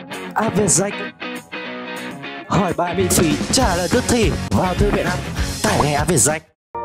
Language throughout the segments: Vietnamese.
AVSAC. Hỏi bài miễn phí, trả lời tức thì. Vào thư viện app, tải ngay AVSAC.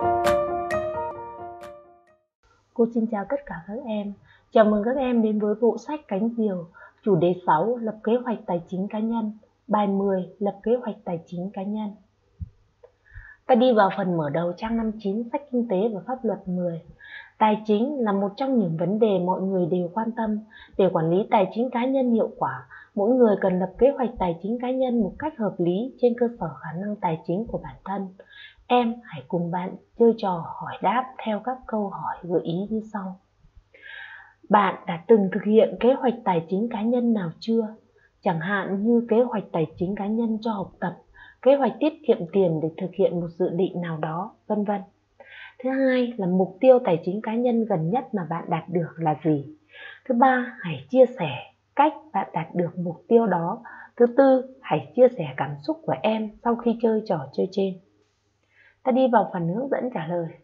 Cô xin chào tất cả các em. Chào mừng các em đến với bộ sách Cánh Diều. Chủ đề 6, lập kế hoạch tài chính cá nhân. Bài 10, lập kế hoạch tài chính cá nhân. Ta đi vào phần mở đầu trang 59 sách Kinh tế và Pháp luật 10. Tài chính là một trong những vấn đề mọi người đều quan tâm. Để quản lý tài chính cá nhân hiệu quả, mỗi người cần lập kế hoạch tài chính cá nhân một cách hợp lý trên cơ sở khả năng tài chính của bản thân. Em hãy cùng bạn chơi trò hỏi đáp theo các câu hỏi gợi ý như sau. Bạn đã từng thực hiện kế hoạch tài chính cá nhân nào chưa? Chẳng hạn như kế hoạch tài chính cá nhân cho học tập, kế hoạch tiết kiệm tiền để thực hiện một dự định nào đó, vân vân. Thứ hai là mục tiêu tài chính cá nhân gần nhất mà bạn đạt được là gì? Thứ ba, hãy chia sẻ cách bạn đạt được mục tiêu đó. Thứ tư, hãy chia sẻ cảm xúc của em sau khi chơi trò chơi trên. Ta đi vào phần hướng dẫn trả lời.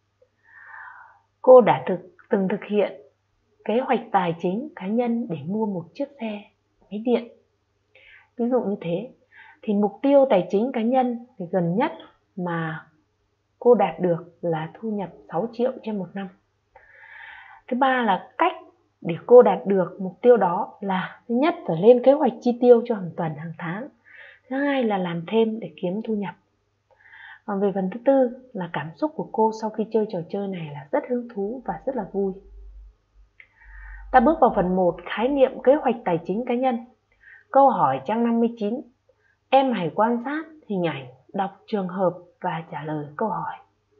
Cô đã từng thực hiện kế hoạch tài chính cá nhân để mua một chiếc xe máy điện. Ví dụ như thế, thì mục tiêu tài chính cá nhân thì gần nhất mà cô đạt được là thu nhập 6 triệu trên một năm. Thứ ba là cách để cô đạt được mục tiêu đó là thứ nhất phải lên kế hoạch chi tiêu cho hàng tuần, hàng tháng. Thứ hai là làm thêm để kiếm thu nhập. Còn về phần thứ tư là cảm xúc của cô sau khi chơi trò chơi này là rất hứng thú và rất là vui. Ta bước vào phần 1, khái niệm kế hoạch tài chính cá nhân. Câu hỏi trang 59. Em hãy quan sát hình ảnh, đọc trường hợp và trả lời câu hỏi.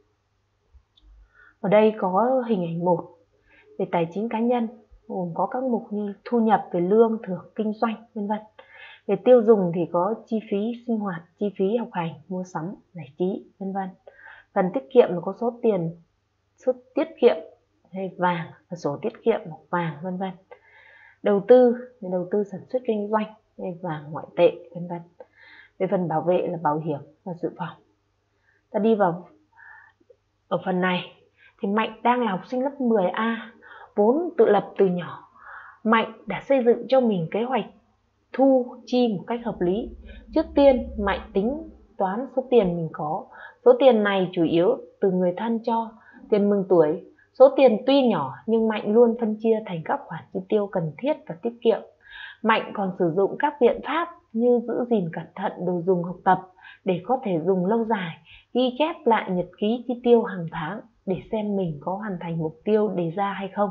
Ở đây có hình ảnh 1 về tài chính cá nhân, gồm có các mục như thu nhập về lương, thưởng, kinh doanh, vân vân. Về tiêu dùng thì có chi phí sinh hoạt, chi phí học hành, mua sắm, giải trí, vân vân. Phần tiết kiệm là có số tiết kiệm hay vàng và sổ tiết kiệm hoặc vàng, vân vân. Đầu tư sản xuất kinh doanh hay vàng ngoại tệ, vân vân. Về phần bảo vệ là bảo hiểm và dự phòng. Ta đi vào ở phần này thì Mạnh đang là học sinh lớp 10A, vốn tự lập từ nhỏ. Mạnh đã xây dựng cho mình kế hoạch thu chi một cách hợp lý. Trước tiên, Mạnh tính toán số tiền mình có. Số tiền này chủ yếu từ người thân cho, tiền mừng tuổi. Số tiền tuy nhỏ nhưng Mạnh luôn phân chia thành các khoản chi tiêu cần thiết và tiết kiệm. Mạnh còn sử dụng các biện pháp như giữ gìn cẩn thận đồ dùng học tập để có thể dùng lâu dài, ghi chép lại nhật ký chi tiêu hàng tháng để xem mình có hoàn thành mục tiêu đề ra hay không.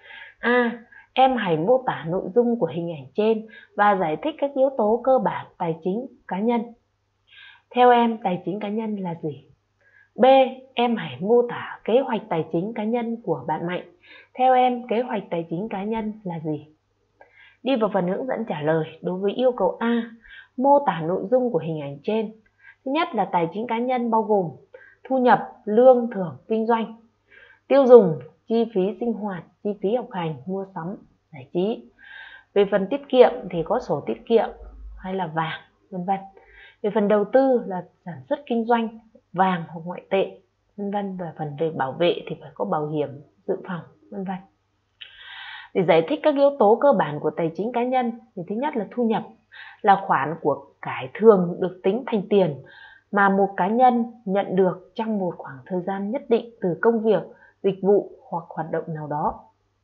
Em hãy mô tả nội dung của hình ảnh trên và giải thích các yếu tố cơ bản tài chính cá nhân. Theo em, tài chính cá nhân là gì? B. Em hãy mô tả kế hoạch tài chính cá nhân của bạn Mạnh. Theo em, kế hoạch tài chính cá nhân là gì? Đi vào phần hướng dẫn trả lời. Đối với yêu cầu A, mô tả nội dung của hình ảnh trên. Thứ nhất là tài chính cá nhân bao gồm thu nhập, lương, thưởng, kinh doanh, tiêu dùng, chi phí sinh hoạt, chi phí học hành, mua sắm, giải trí. Về phần tiết kiệm thì có sổ tiết kiệm hay là vàng, vân vân. Về phần đầu tư là sản xuất kinh doanh, vàng hoặc ngoại tệ, vân vân. Và phần về bảo vệ thì phải có bảo hiểm, dự phòng, vân vân. Để giải thích các yếu tố cơ bản của tài chính cá nhân thì thứ nhất là thu nhập, là khoản của cải thường được tính thành tiền mà một cá nhân nhận được trong một khoảng thời gian nhất định từ công việc, dịch vụ hoặc hoạt động nào đó.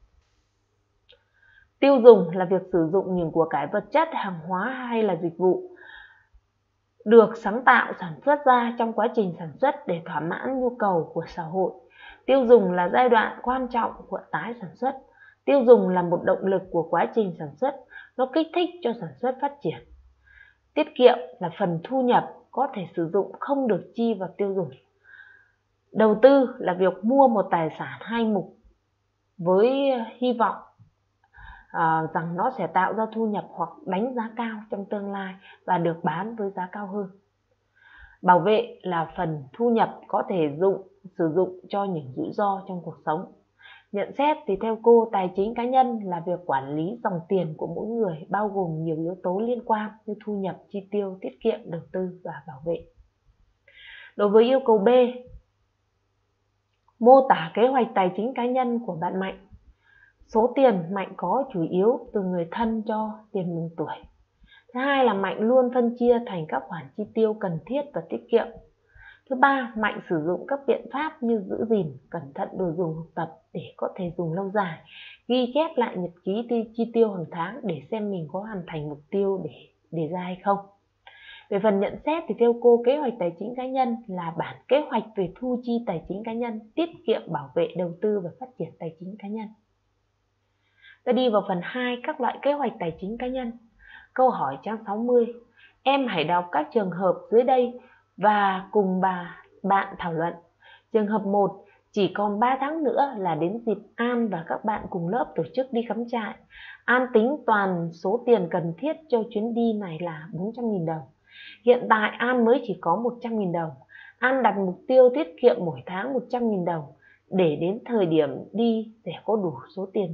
Tiêu dùng là việc sử dụng những của cải vật chất, hàng hóa hay là dịch vụ được sáng tạo sản xuất ra trong quá trình sản xuất để thỏa mãn nhu cầu của xã hội. Tiêu dùng là giai đoạn quan trọng của tái sản xuất. Tiêu dùng là một động lực của quá trình sản xuất, nó kích thích cho sản xuất phát triển. Tiết kiệm là phần thu nhập có thể sử dụng không được chi vào tiêu dùng. Đầu tư là việc mua một tài sản hay mục với hy vọng rằng nó sẽ tạo ra thu nhập hoặc đánh giá cao trong tương lai và được bán với giá cao hơn. Bảo vệ là phần thu nhập có thể sử dụng cho những rủi ro trong cuộc sống. Nhận xét thì theo cô, tài chính cá nhân là việc quản lý dòng tiền của mỗi người, bao gồm nhiều yếu tố liên quan như thu nhập, chi tiêu, tiết kiệm, đầu tư và bảo vệ. Đối với yêu cầu B, mô tả kế hoạch tài chính cá nhân của bạn Mạnh. Số tiền Mạnh có chủ yếu từ người thân cho, tiền mừng tuổi. Thứ hai là Mạnh luôn phân chia thành các khoản chi tiêu cần thiết và tiết kiệm. Thứ ba, Mạnh sử dụng các biện pháp như giữ gìn, cẩn thận đồ dùng học tập để có thể dùng lâu dài, ghi chép lại nhật ký chi tiêu hàng tháng để xem mình có hoàn thành mục tiêu để đề ra hay không. Về phần nhận xét thì theo cô, kế hoạch tài chính cá nhân là bản kế hoạch về thu chi tài chính cá nhân, tiết kiệm, bảo vệ, đầu tư và phát triển tài chính cá nhân. Ta đi vào phần 2, các loại kế hoạch tài chính cá nhân. Câu hỏi trang 60. Em hãy đọc các trường hợp dưới đây và cùng bạn thảo luận. Trường hợp 1, chỉ còn 3 tháng nữa là đến dịp An và các bạn cùng lớp tổ chức đi cắm trại. An tính toàn số tiền cần thiết cho chuyến đi này là 400.000 đồng. Hiện tại An mới chỉ có 100.000 đồng. An đặt mục tiêu tiết kiệm mỗi tháng 100.000 đồng để đến thời điểm đi sẽ có đủ số tiền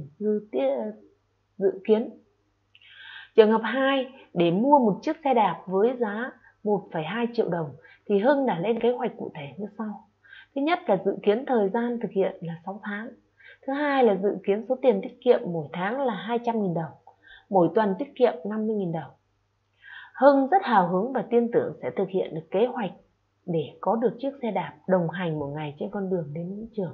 dự kiến. Trường hợp 2, để mua một chiếc xe đạp với giá 1,2 triệu đồng thì Hưng đã lên kế hoạch cụ thể như sau. Thứ nhất là dự kiến thời gian thực hiện là 6 tháng. Thứ hai là dự kiến số tiền tiết kiệm mỗi tháng là 200.000 đồng, mỗi tuần tiết kiệm 50.000 đồng. Hưng rất hào hứng và tin tưởng sẽ thực hiện được kế hoạch để có được chiếc xe đạp đồng hành mỗi ngày trên con đường đến trường.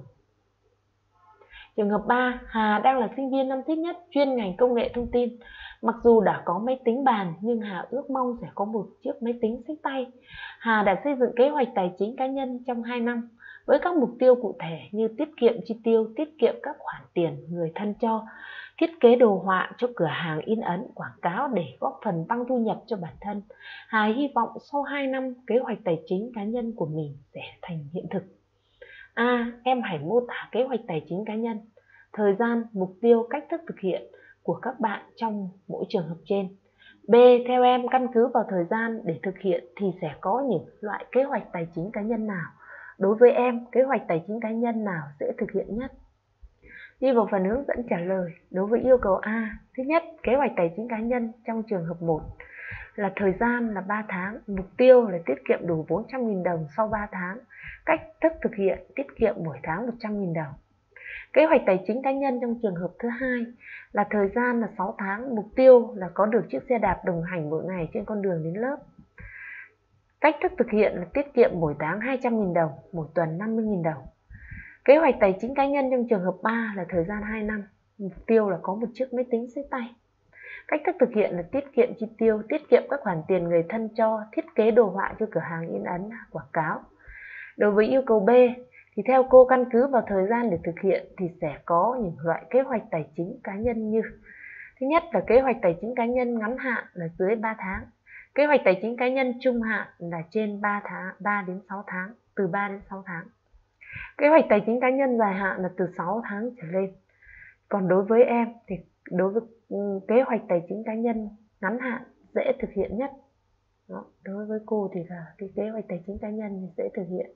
Trường hợp 3, Hà đang là sinh viên năm thứ nhất chuyên ngành công nghệ thông tin. Mặc dù đã có máy tính bàn nhưng Hà ước mong sẽ có một chiếc máy tính xách tay. Hà đã xây dựng kế hoạch tài chính cá nhân trong 2 năm với các mục tiêu cụ thể như tiết kiệm chi tiêu, tiết kiệm các khoản tiền người thân cho, thiết kế đồ họa cho cửa hàng in ấn, quảng cáo để góp phần tăng thu nhập cho bản thân. Hà hy vọng sau 2 năm kế hoạch tài chính cá nhân của mình sẽ thành hiện thực. A. Em hãy mô tả kế hoạch tài chính cá nhân, thời gian, mục tiêu, cách thức thực hiện của các bạn trong mỗi trường hợp trên. B. Theo em, căn cứ vào thời gian để thực hiện thì sẽ có những loại kế hoạch tài chính cá nhân nào? Đối với em, kế hoạch tài chính cá nhân nào dễ thực hiện nhất? Đi vào phần hướng dẫn trả lời. Đối với yêu cầu A, thứ nhất, kế hoạch tài chính cá nhân trong trường hợp 1 là thời gian là 3 tháng, mục tiêu là tiết kiệm đủ 400.000 đồng sau 3 tháng, cách thức thực hiện tiết kiệm mỗi tháng 100.000 đồng. Kế hoạch tài chính cá nhân trong trường hợp thứ hai là thời gian là 6 tháng, mục tiêu là có được chiếc xe đạp đồng hành mỗi ngày trên con đường đến lớp. Cách thức thực hiện là tiết kiệm mỗi tháng 200.000 đồng, mỗi tuần 50.000 đồng. Kế hoạch tài chính cá nhân trong trường hợp 3 là thời gian 2 năm, mục tiêu là có một chiếc máy tính xách tay. Cách thức thực hiện là tiết kiệm chi tiêu, tiết kiệm các khoản tiền người thân cho, thiết kế đồ họa cho cửa hàng in ấn, quảng cáo. Đối với yêu cầu B thì theo cô, căn cứ vào thời gian để thực hiện thì sẽ có những loại kế hoạch tài chính cá nhân như: thứ nhất là kế hoạch tài chính cá nhân ngắn hạn là dưới 3 tháng. Kế hoạch tài chính cá nhân trung hạn là trên 3 đến 6 tháng, từ 3 đến 6 tháng. Kế hoạch tài chính cá nhân dài hạn là từ 6 tháng trở lên. Còn đối với em thì đối với kế hoạch tài chính cá nhân ngắn hạn dễ thực hiện nhất. Đó, đối với cô thì là cái kế hoạch tài chính cá nhân thì dễ thực hiện.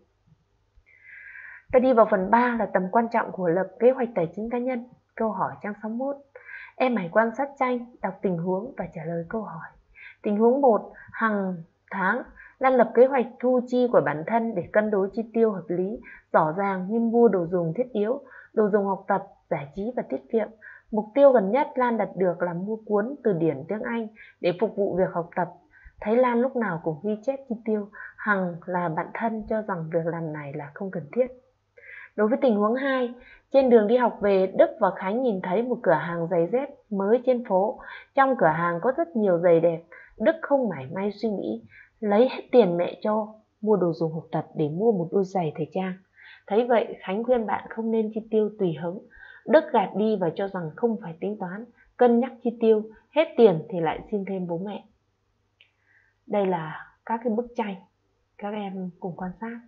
Ta đi vào phần 3 là tầm quan trọng của lập kế hoạch tài chính cá nhân. Câu hỏi trang 61. Em hãy quan sát tranh, đọc tình huống và trả lời câu hỏi. Tình huống 1. Hàng tháng Lan lập kế hoạch thu chi của bản thân để cân đối chi tiêu hợp lý, rõ ràng như mua đồ dùng thiết yếu, đồ dùng học tập, giải trí và tiết kiệm. Mục tiêu gần nhất Lan đặt được là mua cuốn từ điển tiếng Anh để phục vụ việc học tập. Thấy Lan lúc nào cũng ghi chép chi tiêu, Hằng là bạn thân cho rằng việc làm này là không cần thiết. Đối với tình huống 2, trên đường đi học về, Đức và Khánh nhìn thấy một cửa hàng giày dép mới trên phố. Trong cửa hàng có rất nhiều giày đẹp. Đức không mảy may suy nghĩ, lấy hết tiền mẹ cho, mua đồ dùng học tập để mua một đôi giày thời trang. Thấy vậy, Khánh khuyên bạn không nên chi tiêu tùy hứng. Đức gạt đi và cho rằng không phải tính toán, cân nhắc chi tiêu, hết tiền thì lại xin thêm bố mẹ. Đây là các cái bức tranh, các em cùng quan sát.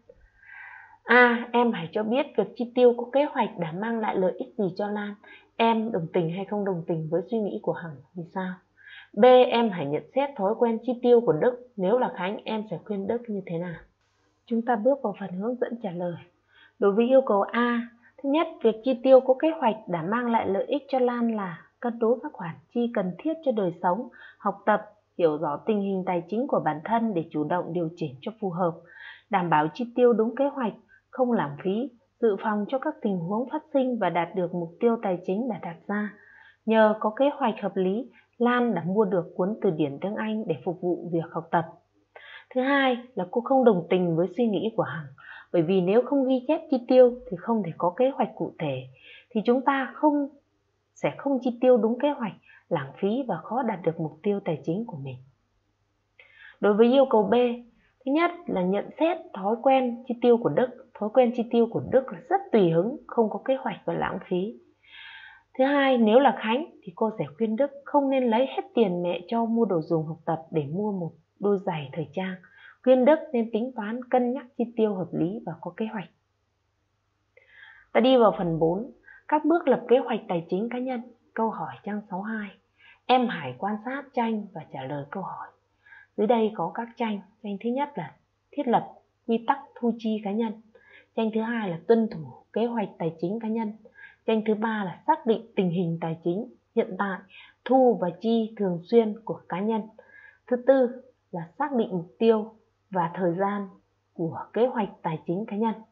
A. Em hãy cho biết việc chi tiêu có kế hoạch đã mang lại lợi ích gì cho Lan. Em đồng tình hay không đồng tình với suy nghĩ của Hằng, vì sao? B. Em hãy nhận xét thói quen chi tiêu của Đức. Nếu là Khánh, em sẽ khuyên Đức như thế nào? Chúng ta bước vào phần hướng dẫn trả lời. Đối với yêu cầu A, thứ nhất, việc chi tiêu có kế hoạch đã mang lại lợi ích cho Lan là cân đối các khoản chi cần thiết cho đời sống, học tập, hiểu rõ tình hình tài chính của bản thân để chủ động điều chỉnh cho phù hợp, đảm bảo chi tiêu đúng kế hoạch, không lãng phí, dự phòng cho các tình huống phát sinh và đạt được mục tiêu tài chính đã đặt ra. Nhờ có kế hoạch hợp lý, Lan đã mua được cuốn từ điển tiếng Anh để phục vụ việc học tập. Thứ hai là cô không đồng tình với suy nghĩ của Hằng, bởi vì nếu không ghi chép chi tiêu thì không thể có kế hoạch cụ thể, thì chúng ta sẽ không chi tiêu đúng kế hoạch, lãng phí và khó đạt được mục tiêu tài chính của mình. Đối với yêu cầu B, thứ nhất là nhận xét thói quen chi tiêu của Đức. Thói quen chi tiêu của Đức là rất tùy hứng, không có kế hoạch và lãng phí. Thứ hai, nếu là Khánh thì cô sẽ khuyên Đức không nên lấy hết tiền mẹ cho mua đồ dùng học tập để mua một đôi giày thời trang. Khuyên Đức nên tính toán, cân nhắc chi tiêu hợp lý và có kế hoạch. Ta đi vào phần 4, các bước lập kế hoạch tài chính cá nhân. Câu hỏi trang 62. Em hãy quan sát tranh và trả lời câu hỏi. Dưới đây có các tranh. Tranh thứ nhất là thiết lập quy tắc thu chi cá nhân. Tranh thứ hai là tuân thủ kế hoạch tài chính cá nhân. Tranh thứ ba là xác định tình hình tài chính hiện tại, thu và chi thường xuyên của cá nhân. Thứ tư là xác định mục tiêu và thời gian của kế hoạch tài chính cá nhân.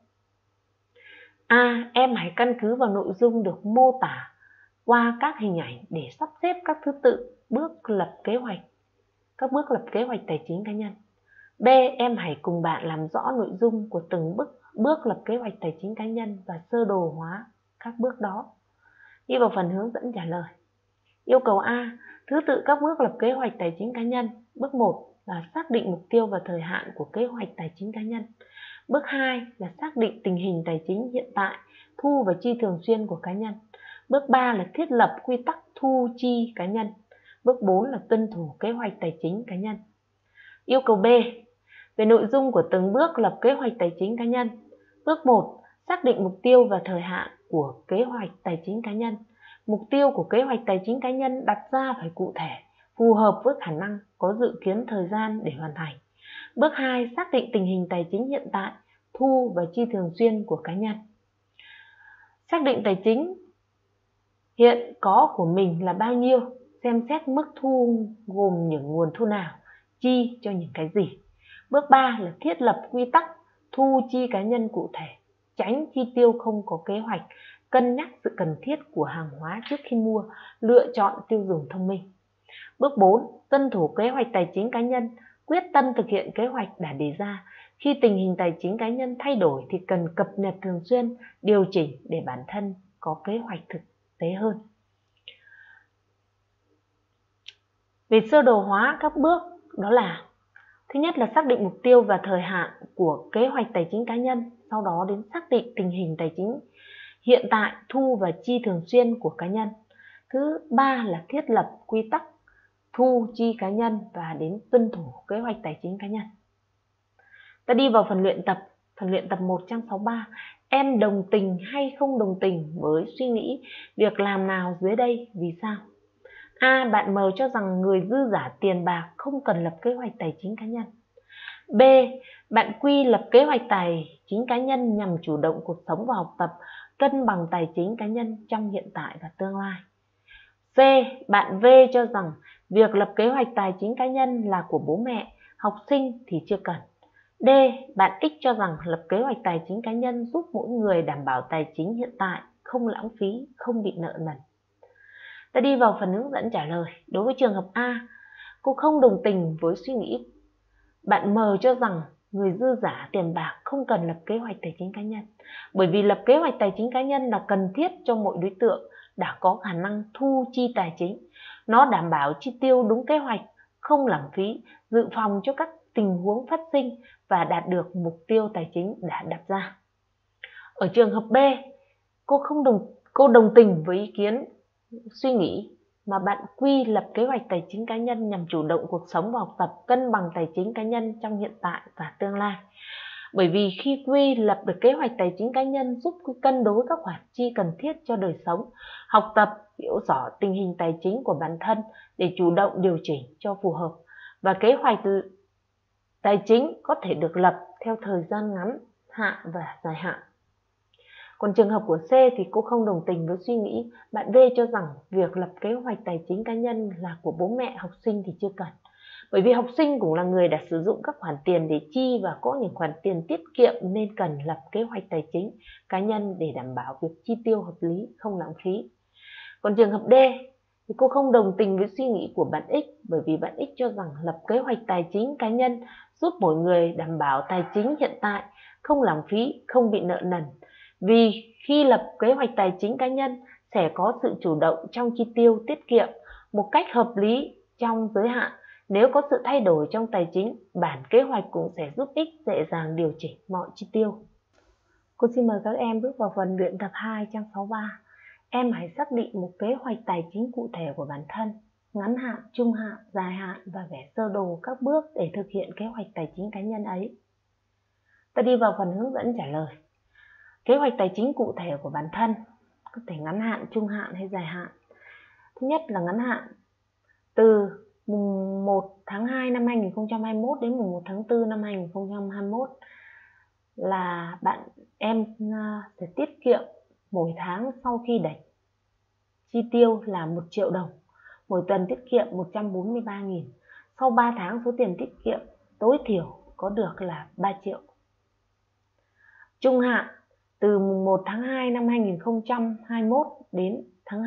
Em hãy căn cứ vào nội dung được mô tả qua các hình ảnh để sắp xếp các thứ tự bước lập kế hoạch, các bước lập kế hoạch tài chính cá nhân. B. Em hãy cùng bạn làm rõ nội dung của từng bước lập kế hoạch tài chính cá nhân và sơ đồ hóa các bước đó. Đi vào phần hướng dẫn trả lời. Yêu cầu A. Thứ tự các bước lập kế hoạch tài chính cá nhân. Bước 1 là xác định mục tiêu và thời hạn của kế hoạch tài chính cá nhân. Bước 2 là xác định tình hình tài chính hiện tại, thu và chi thường xuyên của cá nhân. Bước 3 là thiết lập quy tắc thu chi cá nhân. Bước 4 là tuân thủ kế hoạch tài chính cá nhân. Yêu cầu B. Về nội dung của từng bước lập kế hoạch tài chính cá nhân. Bước 1. Xác định mục tiêu và thời hạn của kế hoạch tài chính cá nhân. Mục tiêu của kế hoạch tài chính cá nhân đặt ra phải cụ thể, phù hợp với khả năng, có dự kiến thời gian để hoàn thành. Bước 2. Xác định tình hình tài chính hiện tại, thu và chi thường xuyên của cá nhân. Xác định tài chính hiện có của mình là bao nhiêu, xem xét mức thu gồm những nguồn thu nào, chi cho những cái gì. Bước 3 là thiết lập quy tắc thu chi cá nhân cụ thể, tránh chi tiêu không có kế hoạch, cân nhắc sự cần thiết của hàng hóa trước khi mua, lựa chọn tiêu dùng thông minh. Bước 4. Tuân thủ kế hoạch tài chính cá nhân, quyết tâm thực hiện kế hoạch đã đề ra. Khi tình hình tài chính cá nhân thay đổi thì cần cập nhật thường xuyên, điều chỉnh để bản thân có kế hoạch thực tế hơn. Về sơ đồ hóa các bước đó là: thứ nhất là xác định mục tiêu và thời hạn của kế hoạch tài chính cá nhân, sau đó đến xác định tình hình tài chính hiện tại, thu và chi thường xuyên của cá nhân. Thứ ba là thiết lập quy tắc thu chi cá nhân và đến tuân thủ kế hoạch tài chính cá nhân. Ta đi vào phần luyện tập. Phần luyện tập 1 trang 63. Em đồng tình hay không đồng tình với suy nghĩ việc làm nào dưới đây, vì sao? A. Bạn M cho rằng người dư giả tiền bạc không cần lập kế hoạch tài chính cá nhân. B. Bạn Q lập kế hoạch tài chính cá nhân nhằm chủ động cuộc sống và học tập, cân bằng tài chính cá nhân trong hiện tại và tương lai. C. Bạn V cho rằng việc lập kế hoạch tài chính cá nhân là của bố mẹ, học sinh thì chưa cần. D. Bạn X cho rằng lập kế hoạch tài chính cá nhân giúp mỗi người đảm bảo tài chính hiện tại, không lãng phí, không bị nợ nần. Ta đi vào phần hướng dẫn trả lời. Đối với trường hợp A, cô không đồng tình với suy nghĩ. Bạn M cho rằng người dư giả tiền bạc không cần lập kế hoạch tài chính cá nhân, bởi vì lập kế hoạch tài chính cá nhân là cần thiết cho mỗi đối tượng đã có khả năng thu chi tài chính. Nó đảm bảo chi tiêu đúng kế hoạch, không lãng phí, dự phòng cho các tình huống phát sinh và đạt được mục tiêu tài chính đã đặt ra. Ở trường hợp B, cô đồng tình với ý kiến suy nghĩ mà bạn Q lập kế hoạch tài chính cá nhân nhằm chủ động cuộc sống và học tập, cân bằng tài chính cá nhân trong hiện tại và tương lai. Bởi vì khi Q lập được kế hoạch tài chính cá nhân giúp Q cân đối các khoản chi cần thiết cho đời sống, học tập, hiểu rõ tình hình tài chính của bản thân để chủ động điều chỉnh cho phù hợp, và kế hoạch tài chính có thể được lập theo thời gian ngắn hạn và dài hạn. Còn trường hợp của C thì cô không đồng tình với suy nghĩ bạn V cho rằng việc lập kế hoạch tài chính cá nhân là của bố mẹ, học sinh thì chưa cần. Bởi vì học sinh cũng là người đã sử dụng các khoản tiền để chi và có những khoản tiền tiết kiệm nên cần lập kế hoạch tài chính cá nhân để đảm bảo việc chi tiêu hợp lý, không lãng phí. Còn trường hợp D Thì cô không đồng tình với suy nghĩ của bạn X, bởi vì bạn X cho rằng lập kế hoạch tài chính cá nhân giúp mỗi người đảm bảo tài chính hiện tại, không lãng phí, không bị nợ nần. Vì khi lập kế hoạch tài chính cá nhân sẽ có sự chủ động trong chi tiêu tiết kiệm một cách hợp lý trong giới hạn. Nếu có sự thay đổi trong tài chính, bản kế hoạch cũng sẽ giúp ích dễ dàng điều chỉnh mọi chi tiêu. Cô xin mời các em bước vào phần luyện tập 2 trang 63. Em hãy xác định một kế hoạch tài chính cụ thể của bản thân, ngắn hạn, trung hạn, dài hạn và vẽ sơ đồ các bước để thực hiện kế hoạch tài chính cá nhân ấy. Ta đi vào phần hướng dẫn trả lời. Kế hoạch tài chính cụ thể của bản thân có thể ngắn hạn, trung hạn hay dài hạn. Thứ nhất là ngắn hạn, từ mùng 1 tháng 2 năm 2021 đến mùng 1 tháng 4 năm 2021 là em sẽ tiết kiệm mỗi tháng sau khi đẩy chi tiêu là 1 triệu đồng, mỗi tuần tiết kiệm 143.000. Sau 3 tháng số tiền tiết kiệm tối thiểu có được là 3 triệu. Trung hạn, từ mùng 1 tháng 2 năm 2021 đến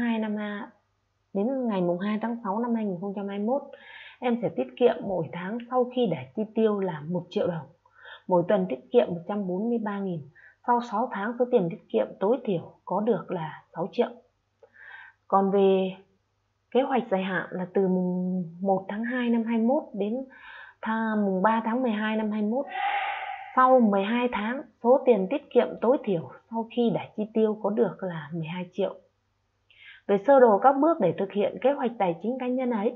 ngày mùng 2 tháng 6 năm 2021, em sẽ tiết kiệm mỗi tháng sau khi để chi tiêu là 1 triệu đồng, mỗi tuần tiết kiệm 143.000. Sau 6 tháng số tiền tiết kiệm tối thiểu có được là 6 triệu. Còn về kế hoạch dài hạn là từ mùng 1 tháng 2 năm 21 đến mùng 3 tháng 12 năm 21. Sau 12 tháng, số tiền tiết kiệm tối thiểu sau khi để chi tiêu có được là 12 triệu. Về sơ đồ các bước để thực hiện kế hoạch tài chính cá nhân ấy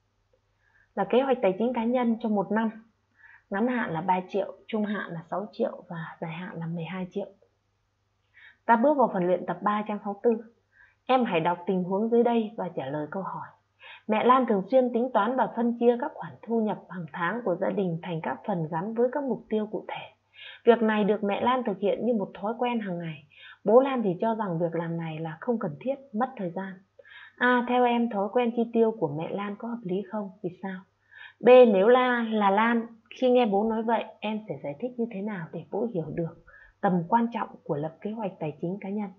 là kế hoạch tài chính cá nhân cho một năm. Ngắn hạn là 3 triệu, trung hạn là 6 triệu và dài hạn là 12 triệu. Ta bước vào phần luyện tập 3 trang 64. Em hãy đọc tình huống dưới đây và trả lời câu hỏi. Mẹ Lan thường xuyên tính toán và phân chia các khoản thu nhập hàng tháng của gia đình thành các phần gắn với các mục tiêu cụ thể. Việc này được mẹ Lan thực hiện như một thói quen hàng ngày. Bố Lan thì cho rằng việc làm này là không cần thiết, mất thời gian. A. Theo em, thói quen chi tiêu của mẹ Lan có hợp lý không? Vì sao? B. Nếu là Lan, khi nghe bố nói vậy, em sẽ giải thích như thế nào để bố hiểu được tầm quan trọng của lập kế hoạch tài chính cá nhân?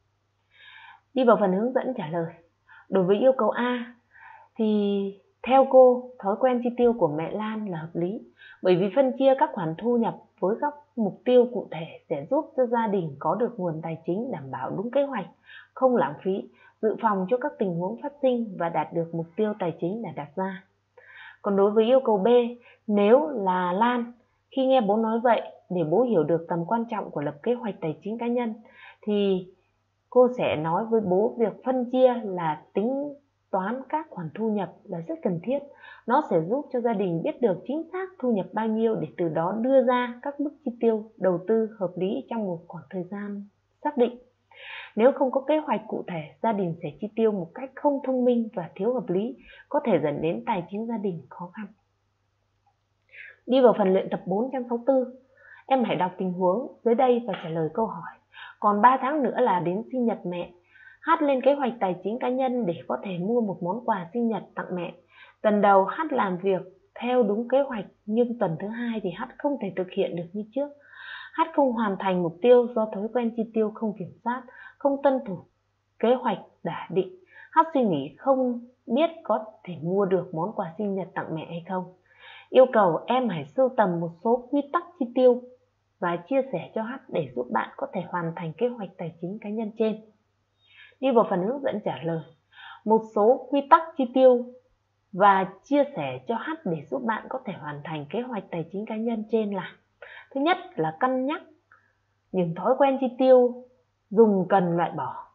Đi vào phần hướng dẫn trả lời. Đối với yêu cầu A, thì theo cô, thói quen chi tiêu của mẹ Lan là hợp lý, bởi vì phân chia các khoản thu nhập với các mục tiêu cụ thể sẽ giúp cho gia đình có được nguồn tài chính đảm bảo đúng kế hoạch, không lãng phí, dự phòng cho các tình huống phát sinh và đạt được mục tiêu tài chính đã đặt ra. Còn đối với yêu cầu B, nếu là Lan, khi nghe bố nói vậy, để bố hiểu được tầm quan trọng của lập kế hoạch tài chính cá nhân, thì cô sẽ nói với bố việc phân chia là tính toán các khoản thu nhập là rất cần thiết. Nó sẽ giúp cho gia đình biết được chính xác thu nhập bao nhiêu để từ đó đưa ra các mức chi tiêu đầu tư hợp lý trong một khoảng thời gian xác định. Nếu không có kế hoạch cụ thể, gia đình sẽ chi tiêu một cách không thông minh và thiếu hợp lý, có thể dẫn đến tài chính gia đình khó khăn. Đi vào phần luyện tập 4 trang 64. Em hãy đọc tình huống dưới đây và trả lời câu hỏi. Còn 3 tháng nữa là đến sinh nhật mẹ. H lên kế hoạch tài chính cá nhân để có thể mua một món quà sinh nhật tặng mẹ. Tuần đầu H làm việc theo đúng kế hoạch, nhưng tuần thứ 2 thì H không thể thực hiện được như trước. H không hoàn thành mục tiêu do thói quen chi tiêu không kiểm soát, không tuân thủ kế hoạch đã định. H suy nghĩ không biết có thể mua được món quà sinh nhật tặng mẹ hay không. Yêu cầu em hãy sưu tầm một số quy tắc chi tiêu và chia sẻ cho H để giúp bạn có thể hoàn thành kế hoạch tài chính cá nhân trên. Đi vào phần hướng dẫn trả lời. Một số quy tắc chi tiêu và chia sẻ cho H để giúp bạn có thể hoàn thành kế hoạch tài chính cá nhân trên là: thứ nhất là cân nhắc những thói quen chi tiêu dùng cần loại bỏ.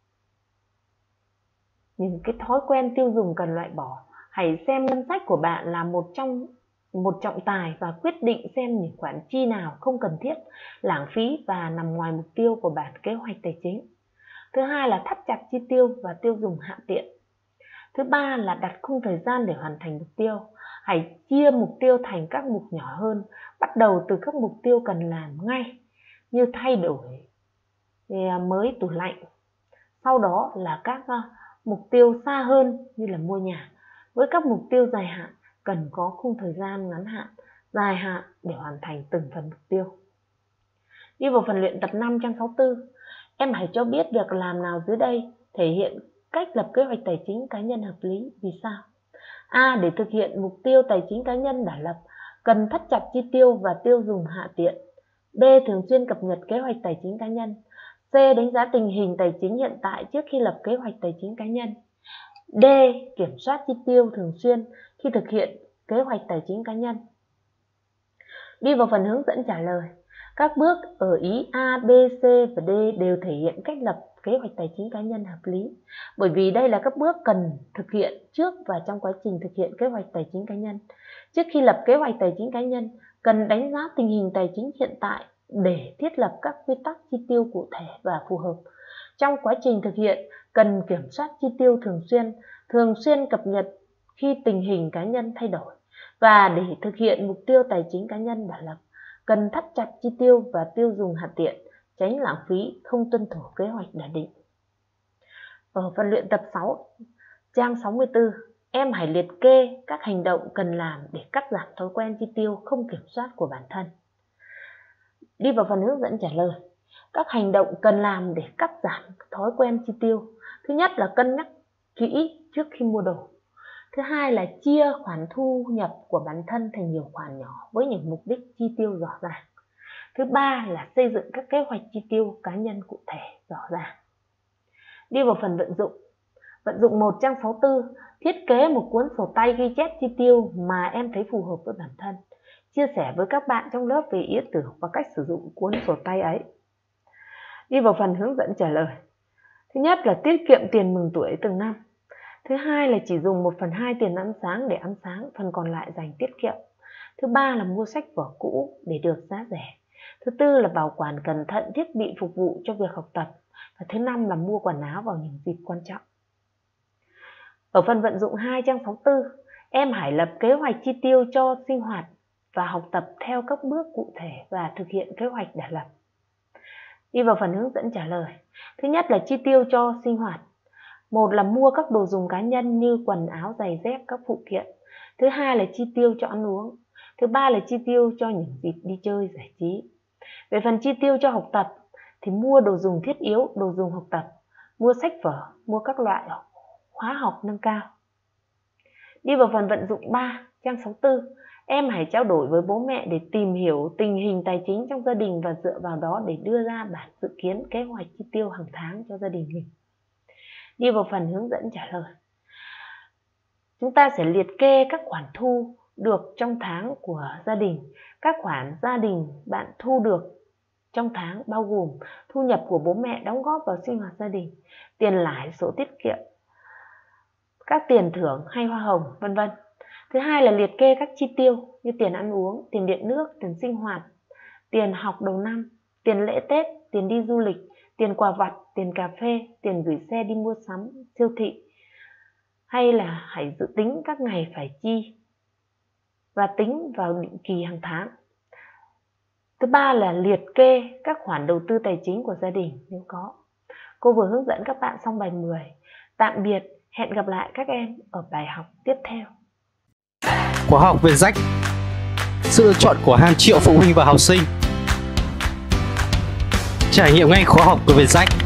Những cái thói quen tiêu dùng cần loại bỏ. Hãy xem ngân sách của bạn là một trọng tài và quyết định xem những khoản chi nào không cần thiết, lãng phí và nằm ngoài mục tiêu của bản kế hoạch tài chính. Thứ hai là thắt chặt chi tiêu và tiêu dùng hạ tiện. Thứ ba là đặt khung thời gian để hoàn thành mục tiêu. Hãy chia mục tiêu thành các mục nhỏ hơn, bắt đầu từ các mục tiêu cần làm ngay như thay đổi mới tủ lạnh. Sau đó là các mục tiêu xa hơn như là mua nhà. Với các mục tiêu dài hạn cần có khung thời gian ngắn hạn, dài hạn để hoàn thành từng phần mục tiêu. Đi vào phần luyện tập 5 trang 64. Em hãy cho biết việc làm nào dưới đây thể hiện cách lập kế hoạch tài chính cá nhân hợp lý. Vì sao? A. Để thực hiện mục tiêu tài chính cá nhân đã lập, cần thắt chặt chi tiêu và tiêu dùng hạ tiện. B. Thường xuyên cập nhật kế hoạch tài chính cá nhân. C. Đánh giá tình hình tài chính hiện tại trước khi lập kế hoạch tài chính cá nhân. D. Kiểm soát chi tiêu thường xuyên khi thực hiện kế hoạch tài chính cá nhân. Đi vào phần hướng dẫn trả lời. Các bước ở ý A, B, C và D đều thể hiện cách lập kế hoạch tài chính cá nhân hợp lý, bởi vì đây là các bước cần thực hiện trước và trong quá trình thực hiện kế hoạch tài chính cá nhân. Trước khi lập kế hoạch tài chính cá nhân, cần đánh giá tình hình tài chính hiện tại để thiết lập các quy tắc chi tiêu cụ thể và phù hợp. Trong quá trình thực hiện, cần kiểm soát chi tiêu thường xuyên cập nhật khi tình hình cá nhân thay đổi. Và để thực hiện mục tiêu tài chính cá nhân đã lập, cần thắt chặt chi tiêu và tiêu dùng hạ tiện, tránh lãng phí, không tuân thủ kế hoạch đã định. Ở phần luyện tập 6, trang 64, em hãy liệt kê các hành động cần làm để cắt giảm thói quen chi tiêu không kiểm soát của bản thân. Đi vào phần hướng dẫn trả lời. Các hành động cần làm để cắt giảm thói quen chi tiêu. Thứ nhất là cân nhắc kỹ trước khi mua đồ. Thứ hai là chia khoản thu nhập của bản thân thành nhiều khoản nhỏ với những mục đích chi tiêu rõ ràng. Thứ ba là xây dựng các kế hoạch chi tiêu cá nhân cụ thể rõ ràng. Đi vào phần vận dụng. Vận dụng 1 trang 64, thiết kế một cuốn sổ tay ghi chép chi tiêu mà em thấy phù hợp với bản thân. Chia sẻ với các bạn trong lớp về ý tưởng và cách sử dụng cuốn sổ tay ấy. Đi vào phần hướng dẫn trả lời. Thứ nhất là tiết kiệm tiền mừng tuổi từng năm. Thứ hai là chỉ dùng 1/2 tiền ăn sáng để ăn sáng, phần còn lại dành tiết kiệm. Thứ ba là mua sách vở cũ để được giá rẻ. Thứ tư là bảo quản cẩn thận thiết bị phục vụ cho việc học tập. Và thứ năm là mua quần áo vào những dịp quan trọng. Ở phần vận dụng 2 trang 64, em hãy lập kế hoạch chi tiêu cho sinh hoạt và học tập theo các bước cụ thể và thực hiện kế hoạch đã lập. Đi vào phần hướng dẫn trả lời. Thứ nhất là chi tiêu cho sinh hoạt. 1 là mua các đồ dùng cá nhân như quần áo, giày dép, các phụ kiện. Thứ hai là chi tiêu cho ăn uống. Thứ ba là chi tiêu cho những dịp đi chơi giải trí. Về phần chi tiêu cho học tập thì mua đồ dùng thiết yếu, đồ dùng học tập, mua sách vở, mua các loại khóa học nâng cao. Đi vào phần vận dụng 3, trang 64, em hãy trao đổi với bố mẹ để tìm hiểu tình hình tài chính trong gia đình và dựa vào đó để đưa ra bản dự kiến kế hoạch chi tiêu hàng tháng cho gia đình mình. Đi vào phần hướng dẫn trả lời. Chúng ta sẽ liệt kê các khoản thu được trong tháng của gia đình. Các khoản gia đình bạn thu được trong tháng bao gồm thu nhập của bố mẹ đóng góp vào sinh hoạt gia đình, tiền lãi, sổ tiết kiệm, các tiền thưởng hay hoa hồng, vân vân. Thứ hai là liệt kê các chi tiêu như tiền ăn uống, tiền điện nước, tiền sinh hoạt, tiền học đầu năm, tiền lễ Tết, tiền đi du lịch, tiền quà vặt, tiền cà phê, tiền gửi xe đi mua sắm, siêu thị. Hay là hãy dự tính các ngày phải chi và tính vào định kỳ hàng tháng. Thứ ba là liệt kê các khoản đầu tư tài chính của gia đình nếu có. Cô vừa hướng dẫn các bạn xong bài 10. Tạm biệt, hẹn gặp lại các em ở bài học tiếp theo. Khóa học Vietjet, sự lựa chọn của hàng triệu phụ huynh và học sinh. Trải nghiệm ngay khóa học của Vietjet.